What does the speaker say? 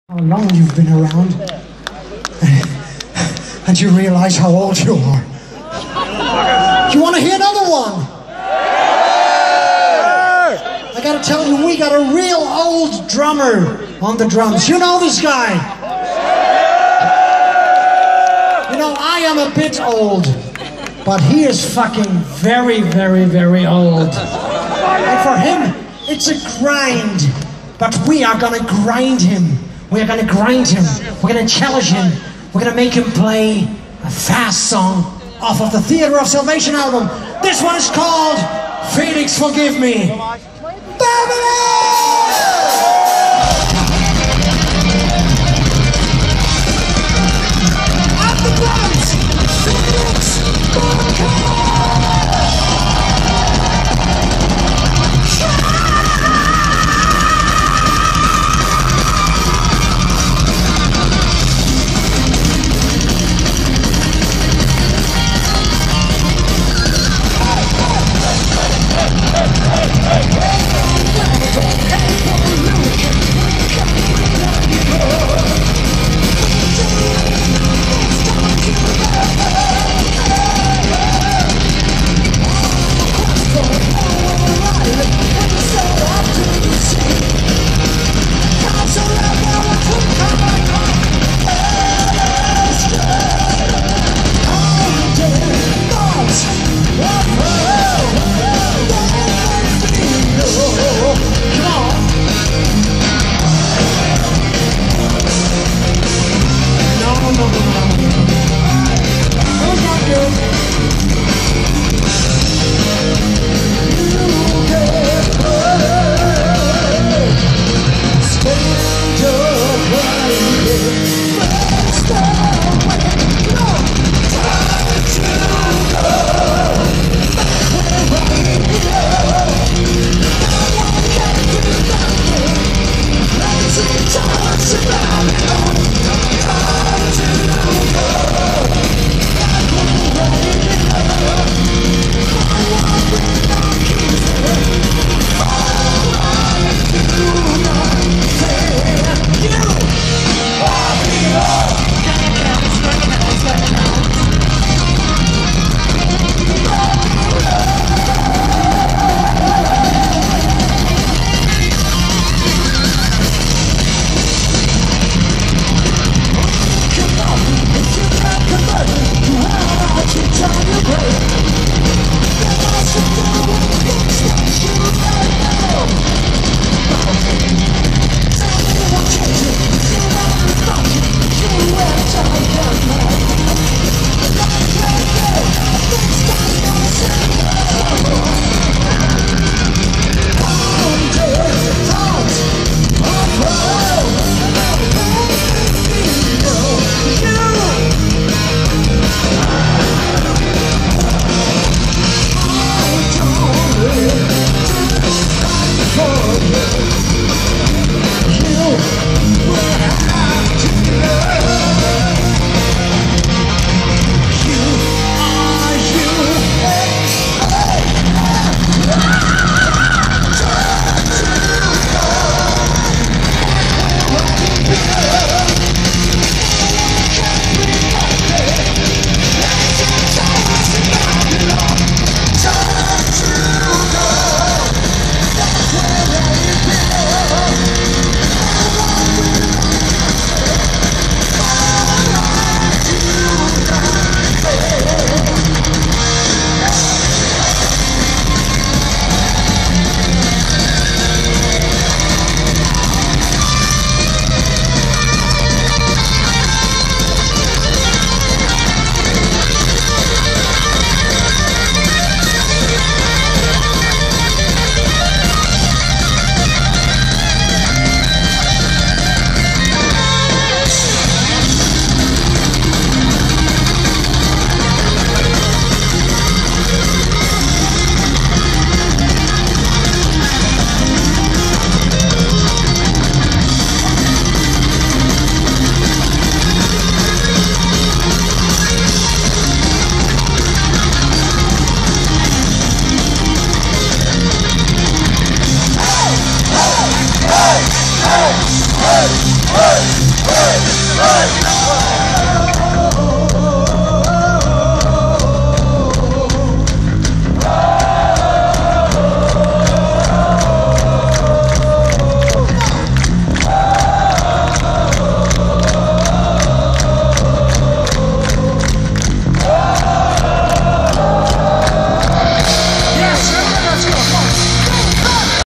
How long you've been around, and you realize how old you are. You want to hear another one? I gotta tell you, we got a real old drummer on the drums. You know this guy? You know, I am a bit old, but he is fucking very, very, very old. And for him, it's a grind, but we are gonna grind him. We're gonna grind him, we're gonna challenge him, we're gonna make him play a fast song off of the Theater of Salvation album. This one is called Felix Forgive Me. Babylon!